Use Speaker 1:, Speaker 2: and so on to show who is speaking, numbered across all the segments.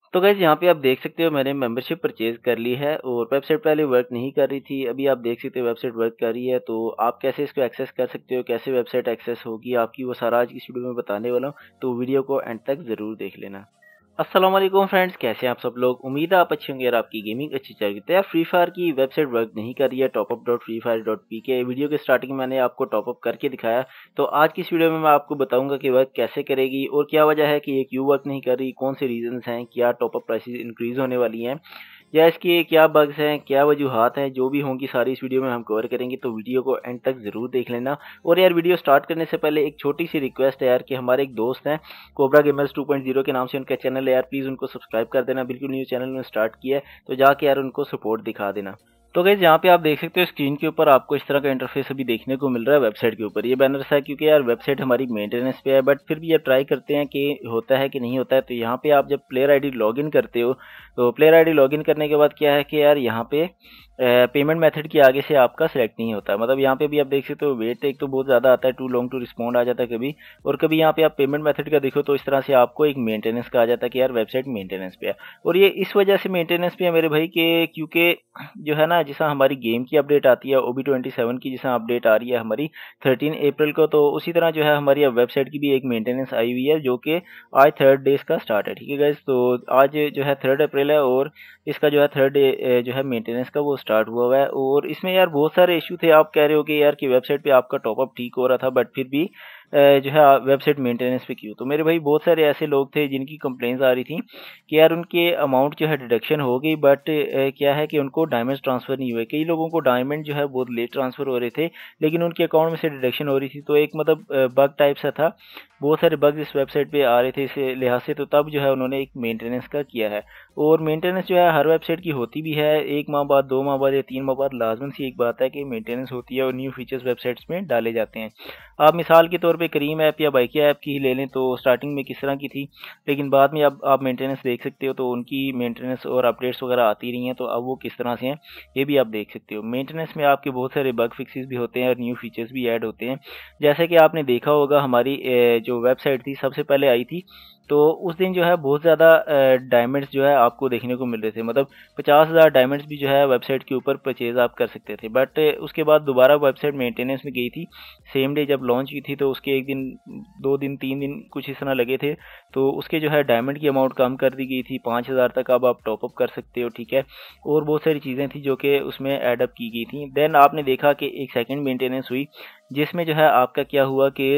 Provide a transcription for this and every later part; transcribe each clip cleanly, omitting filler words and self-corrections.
Speaker 1: तो गाइज़ यहाँ पे आप देख सकते हो मैंने मेंबरशिप परचेज़ कर ली है और वेबसाइट पहले वर्क नहीं कर रही थी। अभी आप देख सकते हो वेबसाइट वर्क कर रही है, तो आप कैसे इसको एक्सेस कर सकते हो, कैसे वेबसाइट एक्सेस होगी आपकी, वो सारा आज की इस वीडियो में बताने वाला हूँ। तो वीडियो को एंड तक ज़रूर देख लेना। अस्सलाम वालेकुम फ्रेंड्स, कैसे हैं आप सब लोग। उम्मीद है आप अच्छे होंगे और आपकी गेमिंग अच्छी चल रही है। तो यार फ्री फायर की वेबसाइट वर्क नहीं कर रही है, topup.freefire.pk। वीडियो के स्टार्टिंग में मैंने आपको टॉपअप करके दिखाया। तो आज की इस वीडियो में मैं आपको बताऊंगा कि वर्क कैसे करेगी और क्या वजह है कि ये क्यों वर्क नहीं कर रही, कौन से रीजंस हैं, क्या टॉपअप प्राइसेस इंक्रीज होने वाली हैं या इसके क्या बग्स हैं, क्या वजूहात हैं, जो भी होंगी सारी इस वीडियो में हम कवर करेंगे। तो वीडियो को एंड तक ज़रूर देख लेना। और यार वीडियो स्टार्ट करने से पहले एक छोटी सी रिक्वेस्ट है यार कि हमारे एक दोस्त हैं कोबरा गेमर्स 2.0 के नाम से उनका चैनल है यार, प्लीज़ उनको सब्सक्राइब कर देना। बिल्कुल न्यू चैनल में स्टार्ट किया है, तो जाके यार उनको सपोर्ट दिखा देना। तो गाइस यहाँ पे आप देख सकते हो स्क्रीन के ऊपर आपको इस तरह का इंटरफेस अभी देखने को मिल रहा है वेबसाइट के ऊपर। ये बैनर्स है क्योंकि यार वेबसाइट हमारी मेंटेनेंस पे है, बट फिर भी ये ट्राई करते हैं कि होता है कि नहीं होता है। तो यहाँ पे आप जब प्लेयर आईडी लॉगिन करते हो, तो प्लेयर आईडी लॉगिन करने के बाद क्या है कि यार यहाँ पे पेमेंट मेथड के आगे से आपका सिलेक्ट नहीं होता है। मतलब यहाँ पे भी आप देख सकते हो वेट एक तो बहुत ज़्यादा आता है, टू लॉन्ग टू रिस्पॉन्ड आ जाता है कभी, और कभी यहाँ पे आप पेमेंट मेथड का देखो तो इस तरह से आपको एक मेंटेनेंस का आ जाता है कि यार वेबसाइट मेंटेनेंस पे है। और ये इस वजह से मेंटेनेंस पे है मेरे भाई के क्योंकि जो है ना, जैसा हमारी गेम की अपडेट आती है OB27 की, जैसा अपडेट आ रही है हमारी 13 अप्रैल को, तो उसी तरह जो है हमारी अब वेबसाइट की भी एक मेंटेनेंस आई हुई है जो कि आज 3rd डेज का स्टार्ट है। ठीक है गाइस, तो आज जो है 3rd अप्रैल है और इसका जो है 3rd डे जो है मेंटेनेंस का वो स्टार्ट हुआ हुआ है। और इसमें यार बहुत सारे इशू थे। आप कह रहे हो कि यार कि वेबसाइट पे आपका टॉपअप ठीक हो रहा था, बट फिर भी जो है वेबसाइट मेंटेनेंस पे क्यों। तो मेरे भाई बहुत सारे ऐसे लोग थे जिनकी कंप्लेंट्स आ रही थी कि यार उनके अमाउंट जो है डिडक्शन हो गई, बट क्या है कि उनको डायमंड ट्रांसफ़र नहीं हुए। कई लोगों को डायमंड जो है बहुत लेट ट्रांसफ़र हो रहे थे, लेकिन उनके अकाउंट में से डिडक्शन हो रही थी। तो एक मतलब बग टाइप सा था, बहुत सारे बग्स इस वेबसाइट पे आ रहे थे इस लिहाज से। तो तब जो है उन्होंने एक मेंटेनेंस का किया है। और मेंटेनेंस जो है हर वेबसाइट की होती भी है, 1 माह बाद, 2 माह बाद या 3 माह बाद लाज़िम सी एक बात है कि मेंटेनेंस होती है और न्यू फीचर्स वेबसाइट्स में डाले जाते हैं। आप मिसाल के तौर पे करीम ऐप या बाइकिया ऐप की ही ले लें, तो स्टार्टिंग में किस तरह की थी, लेकिन बाद में अब आप मेंटेनेंस देख सकते हो तो उनकी मेंटेनेंस और अपडेट्स वगैरह आती रही हैं, तो अब वो किस तरह से हैं ये भी आप देख सकते हो। मेंटेनेंस में आपके बहुत सारे बग फिक्सेस भी होते हैं और न्यू फीचर्स भी ऐड होते हैं। जैसे कि आपने देखा होगा हमारी जो वेबसाइट थी सबसे पहले आई थी, तो उस दिन जो है बहुत ज़्यादा डायमंड्स जो है आपको देखने को मिल रहे थे। मतलब 50,000 डायमंड्स भी जो है वेबसाइट के ऊपर परचेज़ आप कर सकते थे। बट उसके बाद दोबारा वेबसाइट मेंटेनेंस में गई थी, सेम डे जब लॉन्च की थी, तो उसके 1 दिन, 2 दिन, 3 दिन कुछ इस तरह लगे थे, तो उसके जो है डायमंड की अमाउंट कम कर दी गई थी। 5,000 तक अब आप टॉपअप कर सकते हो, ठीक है। और बहुत सारी चीज़ें थी जो कि उसमें ऐड अप की गई थी। देन आपने देखा कि एक सेकंड मेंटेनेंस हुई, जिसमें जो है आपका क्या हुआ कि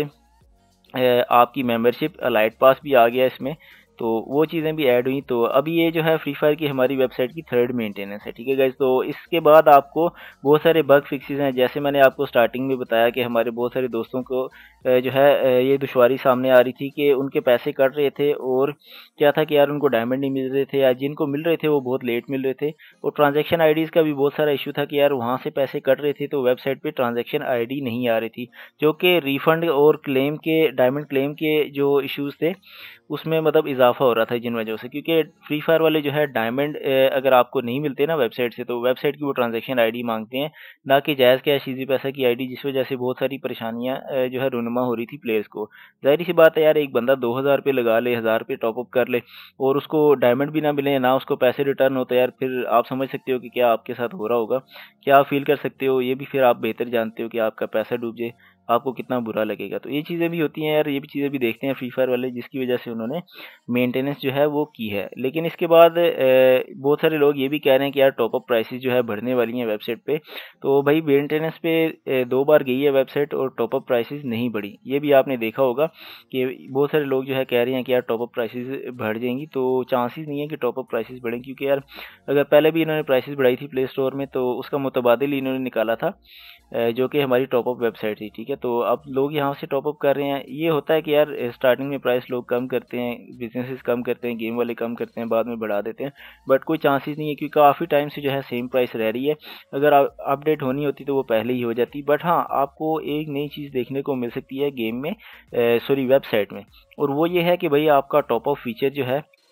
Speaker 1: आपकी मेंबरशिप लाइट पास भी आ गया इसमें, तो वो चीज़ें भी ऐड हुई। तो अभी ये जो है फ्री फायर की हमारी वेबसाइट की 3rd मेंटेनेंस है, ठीक है गाइस। तो इसके बाद आपको बहुत सारे बग फिक्सेस हैं, जैसे मैंने आपको स्टार्टिंग में बताया कि हमारे बहुत सारे दोस्तों को जो है ये दुश्वारी सामने आ रही थी कि उनके पैसे कट रहे थे, और क्या था कि यार उनको डायमंड नहीं मिल रहे थे, या जिनको मिल रहे थे वो बहुत लेट मिल रहे थे। और ट्रांजैक्शन आईडीज़ का भी बहुत सारा इशू था कि यार वहाँ से पैसे कट रहे थे तो वेबसाइट पे ट्रांजैक्शन आईडी नहीं आ रही थी, जो कि रिफंड और क्लेम के, डायमंड क्लेम के जो इश्यूज़ थे उसमें मतलब इजाफा हो रहा था जिन वजहों से। क्योंकि फ्री फायर वाले जो है डायमंड अगर आपको नहीं मिलते ना वेबसाइट से, तो वेबसाइट की वो ट्रांजैक्शन आईडी मांगते हैं, ना कि जायज़ कैश इजी पैसा की आईडी, जिस वजह से बहुत सारी परेशानियां जो है रूनुमा हो रही थी प्लेयर्स को। जाहिर सी बात है यार, एक बंदा 2,000 रुपये लगा ले, 1,000 रुपये टॉपअप कर ले, और उसको डायमंड भी ना मिले, ना उसको पैसे रिटर्न होते यार, फिर आप समझ सकते हो कि क्या आपके साथ हो रहा होगा, क्या आप फील कर सकते हो। ये भी फिर आप बेहतर जानते हो कि आपका पैसा डूब जाए, आपको कितना बुरा लगेगा। तो ये चीज़ें भी होती हैं यार, ये भी चीज़ें भी देखते हैं फ्री फायर वाले, जिसकी वजह से उन्होंने मेंटेनेंस जो है वो की है। लेकिन इसके बाद बहुत सारे लोग ये भी कह रहे हैं कि यार टॉपअप प्राइसेस जो है बढ़ने वाली हैं वेबसाइट पे। तो भाई मेंटेनेंस पे 2 बार गई है वेबसाइट और टॉपअप प्राइसेस नहीं बढ़ी। ये भी आपने देखा होगा कि बहुत सारे लोग जो है कह रहे हैं कि यार टॉपअप प्राइसेस बढ़ जाएंगी, तो चांसेस नहीं है कि टॉपअप प्राइसेस बढ़ें, क्योंकि यार अगर पहले भी इन्होंने प्राइसेस बढ़ाई थी प्ले स्टोर में, तो उसका मुतबादिल इन्होंने निकाला था जो कि हमारी टॉपअप वेबसाइट थी, ठीक है। तो अब लोग यहाँ से टॉपअप कर रहे हैं। ये होता है कि यार स्टार्टिंग में प्राइस लोग कम करते हैं, बिजनेसेस कम करते हैं, गेम वाले कम करते हैं, बाद में बढ़ा देते हैं, बट कोई चांसेस नहीं है, क्योंकि काफ़ी टाइम से जो है सेम प्राइस रह रही है। अगर अपडेट होनी होती तो वो पहले ही हो जाती। बट हाँ, आपको एक नई चीज़ देखने को मिल सकती है गेम में, सॉरी वेबसाइट में, और वो ये है कि भाई आपका टॉपअप फीचर जो है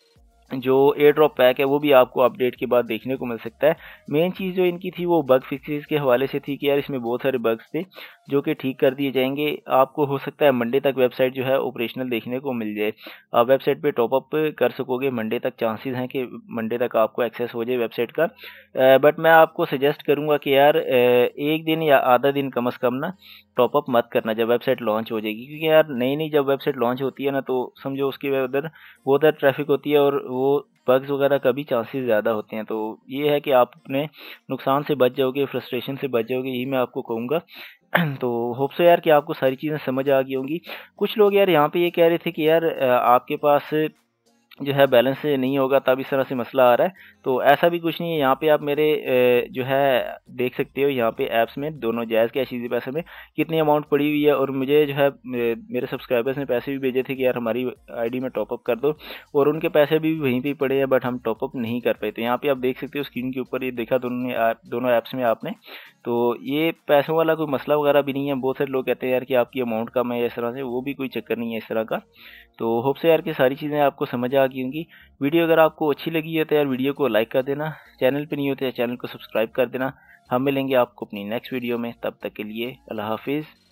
Speaker 1: जो एयर ड्रॉप पैक है वो भी आपको अपडेट के बाद देखने को मिल सकता है। मेन चीज़ जो इनकी थी वो बग फिक्सेस के हवाले से थी कि यार इसमें बहुत सारे बग्स थे जो कि ठीक कर दिए जाएंगे। आपको हो सकता है मंडे तक वेबसाइट जो है ऑपरेशनल देखने को मिल जाए। आप वेबसाइट पे टॉपअप कर सकोगे, मंडे तक चांसेस हैं कि मंडे तक आपको एक्सेस हो जाए वेबसाइट का। बट मैं आपको सजेस्ट करूँगा कि यार एक दिन या आधा दिन कम से कम ना टॉपअप मत करना जब वेबसाइट लॉन्च हो जाएगी, क्योंकि यार नई नई जब वेबसाइट लॉन्च होती है ना तो समझो उसकी उधर बहुत ज़्यादा ट्रैफिक होती है और वो बग्स वगैरह का भी चांसेस ज़्यादा होते हैं। तो ये है कि आप अपने नुकसान से बच जाओगे, फ्रस्ट्रेशन से बच जाओगे, यही मैं आपको कहूँगा। तो होप सो यार कि आपको सारी चीज़ें समझ आ गई होंगी। कुछ लोग यार यहाँ पे ये कह रहे थे कि यार आपके पास जो है बैलेंस नहीं होगा तब इस तरह से मसला आ रहा है। तो ऐसा भी कुछ नहीं है, यहाँ पे आप मेरे जो है देख सकते हो यहाँ पे ऐप्स में दोनों जायज़ कैश ईज़ी पैसे में कितनी अमाउंट पड़ी हुई है, और मुझे जो है मेरे सब्सक्राइबर्स ने पैसे भी भेजे थे कि यार हमारी आईडी में टॉपअप कर दो, और उनके पैसे भी वहीं पे ही पड़े हैं बट हम टॉपअप नहीं कर पाए। तो यहाँ पे आप देख सकते हो स्क्रीन के ऊपर, ये देखा दोनों ऐप्स में आपने। तो ये पैसों वाला कोई मसला वगैरह भी नहीं है। बहुत सारे लोग कहते हैं यार कि आपकी अमाउंट कम है इस तरह से, वो भी कोई चक्कर नहीं है इस तरह का। तो होप से यार कि सारी चीज़ें आपको समझ आ गई होंगी। वीडियो अगर आपको अच्छी लगी है तो यार वीडियो को लाइक कर देना, चैनल पे नहीं होते चैनल को सब्सक्राइब कर देना। हम मिलेंगे आपको अपनी नेक्स्ट वीडियो में, तब तक के लिए अल्लाह हाफिज़।